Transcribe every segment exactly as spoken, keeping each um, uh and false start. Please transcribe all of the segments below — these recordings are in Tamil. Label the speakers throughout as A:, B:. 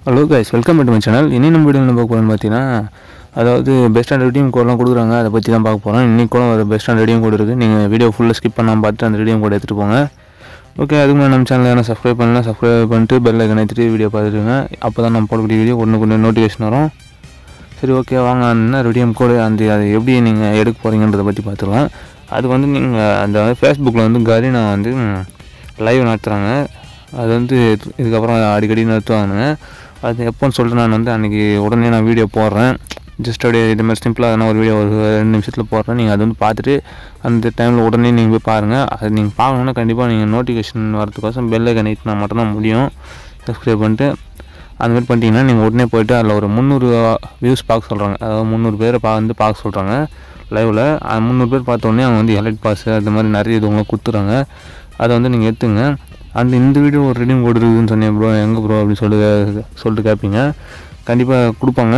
A: Hello guys, welcome to my channel. In this video we will see the best and redeem code. We will see the best and redeem code. You video full skip and redeem code. Okay, that's why channel subscribe and subscribe and bell icon video. Then video notification. சரி ஓகே வாங்க அந்த redeem code அந்த எப்படி நீங்க எடுக்க போறீங்கன்றத பத்தி பாத்துறலாம். அது வந்து நீங்க அந்த Facebookல வந்து கரீனா வந்து லைவ் நடத்துறாங்க. அது வந்து இதுக்கு அப்புறம் அடிக்கடி நடத்துவாங்க. அது எப்போன்னு சொல்லிட்டு நான் வந்து அன்னைக்கு உடனே நான் வீடியோ போடுறேன். ஜஸ்ட் அப்படியே இது மாதிரி சிம்பிளா நான் ஒரு வீடியோ ஒரு ரெண்டு நிமிஷத்துல போடுறேன். நீங்க அது வந்து பார்த்துட்டு அந்த டைம்ல உடனே நீங்க போய் பாருங்க. அது நீங்க பார்க்கணும்னா கண்டிப்பா நீங்க நோட்டிஃபிகேஷன் வரதுக்கோசம் பெல் ஐகான் ஹிட்னா மட்டும் தான் முடியும். சப்ஸ்கிரைப் பண்ணிட்டு அந்த மாதிரி பண்ணிட்டீங்கன்னா நீங்கள் உடனே போய்ட்டு அதில் ஒரு முந்நூறு வியூஸ் பார்க்க சொல்கிறாங்க. அதாவது முந்நூறு பேரை பா வந்து பார்க்க சொல்கிறாங்க லைவில். முந்நூறு பேர் பார்த்தோன்னே அவங்க வந்து எலைட் பாஸ் அது மாதிரி நிறைய இது உங்களுக்கு கொடுத்துறாங்க. அதை வந்து நீங்கள் எடுத்துங்க. அந்த இந்த வீடியோ ஒரு ரெடீம் கோட் இருக்குதுன்னு சொன்னேன் ப்ரோ, எங்கே ப்ரோ அப்படின்னு சொல்லி சொல்லிட்டு கேட்பீங்க. கண்டிப்பாக கொடுப்பாங்க.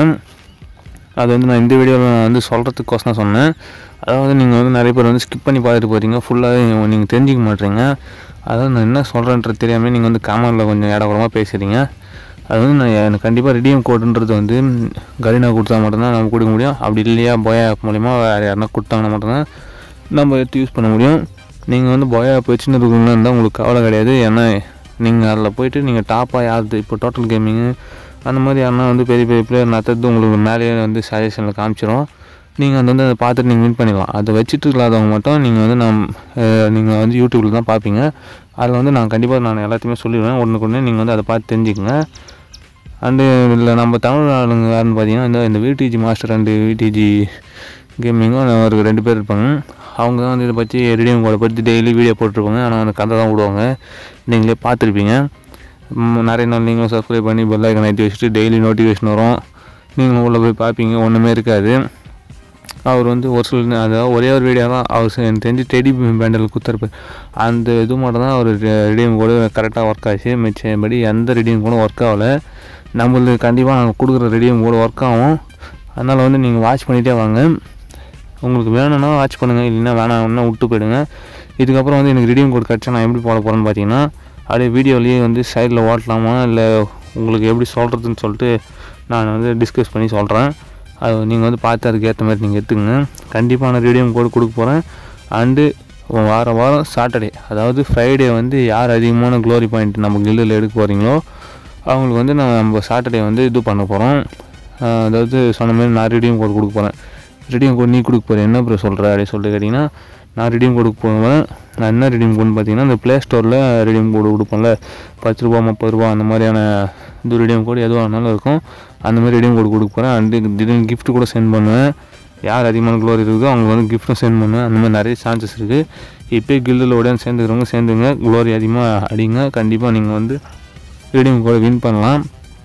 A: அது வந்து நான் இந்த வீடியோவில் நான் வந்து சொல்கிறதுக்கோசம் தான் சொன்னேன். அதாவது நீங்கள் வந்து நிறைய பேர் வந்து ஸ்கிப் பண்ணி பார்த்துட்டு போகிறீங்க, ஃபுல்லாக நீங்கள் தெரிஞ்சிக்க மாட்டீங்க. அதாவது நான் என்ன சொல்கிறேன்றது தெரியாமல் நீங்கள் வந்து காமெண்டில் கொஞ்சம் இடகுறமாக பேசுகிறீங்க. அது வந்து நான் எனக்கு கண்டிப்பாக ரெடீம் கோடுன்றது வந்து கரீனா கொடுத்தா மட்டும்தான் நம்ம கொடுக்க முடியும். அப்படி இல்லையா போயா ஆப் மூலிமா வேறு யாருனா கொடுத்தாங்கன்னா மட்டும்தான் நம்ம எடுத்து யூஸ் பண்ண முடியும். நீங்கள் வந்து போயா ஆப் வச்சுன்னு இருக்கணும்னா இருந்தால் உங்களுக்கு கவலை கிடையாது. ஏன்னா நீங்கள் அதில் போய்ட்டு நீங்கள் டாப்பாக யாருது இப்போ டோட்டல் கேமிங்கு அந்த மாதிரி யாருனா வந்து பெரிய பெரிய பிளேயர் நடத்துறது உங்களுக்கு மேலேயே வந்து சஜஷனில் காமிச்சிடும். நீங்கள் அது வந்து அதை பார்த்துட்டு நீங்கள் வின் பண்ணிடலாம். அதை வச்சுட்டு இல்லாதவங்க மட்டும் நீங்கள் வந்து நான் நீங்கள் வந்து யூடியூப்பில் தான் பார்ப்பீங்க. அதில் வந்து நான் கண்டிப்பாக நான் எல்லாத்தையுமே சொல்லிடுவேன். ஒன்றுக்கு ஒன்று நீங்கள் வந்து அதை பார்த்து தெரிஞ்சுக்கங்க. அண்டு இல்லை நம்ம தமிழ் ஆளுங்க யாருன்னு பார்த்தீங்கன்னா இந்த இந்த விடிஜி மாஸ்டர் அண்டு விடிஜி கேமிங்கும் ஒரு ரெண்டு பேர் இருப்பாங்க. அவங்க தான் வந்து இதை பற்றி ரெடீம் கோடை பற்றி டெய்லி வீடியோ போட்டிருப்பாங்க. ஆனால் அந்த கதை தான் விடுவாங்க, நீங்களே பார்த்துருப்பீங்க. நிறைய நாள் நீங்களும் சப்ஸ்கிரைப் பண்ணி பெல் ஐகான் ஏற்றி வச்சுட்டு டெய்லி நோட்டிஃபிகேஷன் வரும். நீங்கள் உள்ளே போய் பார்ப்பீங்க, ஒன்றுமே இருக்காது. அவர் வந்து ஒரு சில அதாவது ஒரே ஒரு வீடியோ தான் அவர் எனக்கு தெரிஞ்சு டெடி பேண்டில் கொடுத்துருப்பார். அந்த இது மட்டும் தான் அவர் ரெடீம் கோடு கரெக்டாக ஒர்க் ஆச்சு. மிச்சபடி எந்த ரெடீம் கோடும் ஒர்க் ஆகலை. நம்மளுக்கு கண்டிப்பாக நாங்கள் கொடுக்குற ரெடீம் கோடு ஒர்க் ஆகும். அதனால் வந்து நீங்கள் வாட்ச் பண்ணிகிட்டே வாங்க. உங்களுக்கு வேணும்னா வாட்ச் பண்ணுங்கள், இல்லைன்னா வேணாம்னா விட்டு போயிடுங்க. இதுக்கப்புறம் வந்து எனக்கு ரெடீம் கோட் கிடச்சா நான் எப்படி போட போகிறேன்னு பார்த்தீங்கன்னா அப்படியே வீடியோலேயே வந்து சைடில் ஓட்டலாமா இல்லை உங்களுக்கு எப்படி சொல்கிறதுன்னு சொல்லிட்டு நான் வந்து டிஸ்கஸ் பண்ணி சொல்கிறேன். அது நீங்கள் வந்து பார்த்து அதுக்கு ஏற்ற மாதிரி நீங்கள் எடுத்துக்கங்க. கண்டிப்பாக நான் ரெடீம் கோடு கொடுக்க போகிறேன். அண்டு வாரம் வாரம் சாட்டர்டே அதாவது ஃப்ரைடே வந்து யார் அதிகமான க்ளோரி பாயிண்ட் நம்ம கில்டில் எடுக்க போகிறீங்களோ அவங்களுக்கு வந்து நான் நம்ம சாட்டர்டே வந்து இது பண்ண போகிறோம். அதாவது சொன்ன மாதிரி நான் ரெடீம் கோட் கொடுக்க போகிறேன். ரெடீம் கோட் நீ கொடுக்க போகிறேன் என்ன ப்ரோ சொல்கிற அப்படின்னு சொல்லிட்டு கேட்டிங்கன்னா நான் ரெடீம் கோடுக்கு போவேன். நான் என்ன ரெடீம் கோடுன்னு பார்த்தீங்கன்னா இந்த ப்ளே ஸ்டோரில் ரெடீம் கோடு கொடுப்போம்ல, பத்து ரூபா முப்பது ரூபா அந்த மாதிரியான இது ரெடீம் கோடு எதுவாக இருந்தாலும் இருக்கும். அந்த மாதிரி ரெடீம் கோடு கொடுக்க போகிறேன். அண்டு திடீர்னு கிஃப்ட் கூட சென்ட் பண்ணுவேன். யார் அதிகமான க்ளோரி இருக்குதோ அவங்களுக்கு வந்து கிஃப்ட்டும் சென்ட் பண்ணுவேன். அந்த மாதிரி நிறைய சான்சஸ் இருக்குது. இப்போயே கில்டில் உடனே சேர்ந்துக்கிறவங்க சேர்ந்துங்க, க்ளோரி அதிகமாக அடிங்க. கண்டிப்பாக நீங்கள் வந்து ரெடீம் கோடை வின் பண்ணலாம்.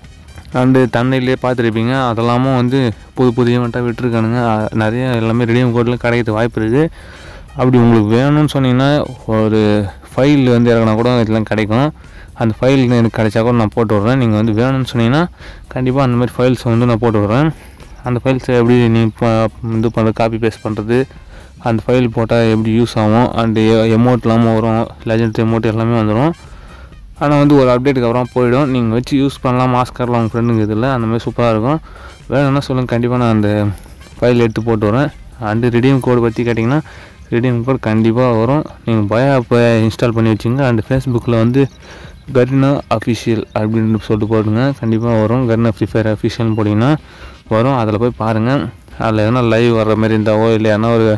A: அண்டு தண்ணிலே பார்த்துருப்பீங்க, அதெல்லாமும் வந்து புது புது ஈவெண்ட்டாக விட்டுருக்கானுங்க. நிறைய எல்லாமே ரெடீம் கோடில் கிடைக்கிறது வாய்ப்பு இருக்குது. அப்படி உங்களுக்கு வேணும்னு சொன்னீங்கன்னா ஒரு ஃபைல் வந்து இறங்கினா கூட இதெல்லாம் கிடைக்கும். அந்த ஃபைல் எனக்கு கிடைச்சா கூட நான் போட்டு விட்றேன். நீங்கள் வந்து வேணும்னு சொன்னீங்கன்னா கண்டிப்பாக அந்த மாதிரி ஃபைல்ஸ் வந்து நான் போட்டு விட்றேன். அந்த ஃபைல்ஸை எப்படி நீ இது பண்ணுறது, காப்பி பேஸ்ட் பண்ணுறது, அந்த ஃபைல் போட்டால் எப்படி யூஸ் ஆகும், அண்டு எமௌண்ட் இல்லாமல் வரும், லெஜெண்ட் எமௌண்ட் எல்லாமே வந்துடும். ஆனால் வந்து ஒரு அப்டேட்டுக்கு அப்புறம் போயிடும். நீங்கள் வச்சு யூஸ் பண்ணலாம். மாஸ்கர்லாம் உங்கள் ஃப்ரெண்டுங்க இதில் அந்த மாதிரி சூப்பராக இருக்கும். வேணும்னா சொல்லுங்கள், கண்டிப்பாக நான் அந்த ஃபைல் எடுத்து போட்டு வரேன். அண்டு ரெடீம் கோடு பற்றி கேட்டிங்கன்னா ரெடீம் கோட் கண்டிப்பாக வரும். நீங்கள் பயா ஆப்பை இன்ஸ்டால் பண்ணி வச்சுங்க. அண்டு ஃபேஸ்புக்கில் வந்து கரீனா அஃபிஷியல் அப்படின்னு சொல்லிட்டு போடுங்க, கண்டிப்பாக வரும். கரீனா ஃப்ரீ ஃபயர் அஃபிஷியல்னு போட்டிங்கன்னா வரும். அதில் போய் பாருங்கள். அதில் எதனா லைவ் வர்ற மாதிரி இருந்தாவோ இல்லை எதனா ஒரு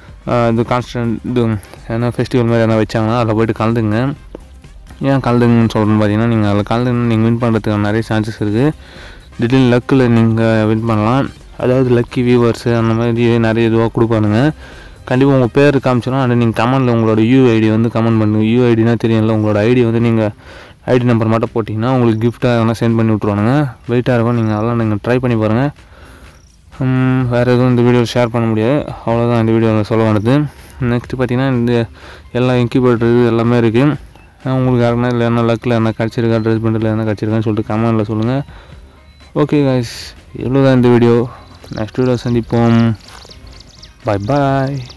A: இது கான்ஸ்டன்ட் இது எதனா ஃபெஸ்டிவல் மாதிரி எதனா வச்சாங்கன்னா அதில் போய்ட்டு கலந்துங்க. ஏன் கலந்துங்கன்னு சொல்கிறேன்னு பார்த்தீங்கன்னா நீங்கள் அதில் கலந்துங்கன்னா நீங்கள் வின் பண்ணுறதுக்கு நிறைய சான்சஸ் இருக்குது. திடீர்னு லக்கில் நீங்கள் வின் பண்ணலாம். அதாவது லக்கி வியூவர்ஸு அந்த மாதிரி நிறைய இதுவாக கொடுப்பானுங்க. கண்டிப்பாக உங்கள் பேர் காமிச்சிடும். அண்ட் நீங்கள் கமெண்டில் உங்களோட யூஐடி வந்து கமெண்ட் பண்ணுங்கள். யூஐடினா தெரியும்ல, உங்களோட ஐடி வந்து நீங்கள் ஐடி நம்பர் மட்டும் போட்டிங்கன்னா உங்களுக்கு கிஃப்ட்டாக எதனா சென்ட் பண்ணி விட்ருவானுங்க. வெயிட்டாக இருக்கும். நீங்கள் அதெல்லாம் நீங்கள் ட்ரை பண்ணி பாருங்கள். வேறு எதுவும் இந்த வீடியோவில் ஷேர் பண்ண முடியாது. அவ்வளோதான் இந்த வீடியோவில் சொல்ல வேண்டியது. நெக்ஸ்ட்டு பார்த்தீங்கன்னா இந்த எல்லா இன்க்யூபேட்டர் இது எல்லாமே இருக்குது. உங்களுக்கு யாருன்னா இல்லை என்ன லக்கில் என்ன கிடச்சிருக்கா, ட்ரெஸ் பண்ணில் என்ன கிடச்சிருக்கான்னு சொல்லிட்டு கமெண்டில் சொல்லுங்கள். ஓகே கைஸ், இவ்வளோ தான் இந்த வீடியோ. நெக்ஸ்ட் வீடியோ சந்திப்போம். பாய் பாய்.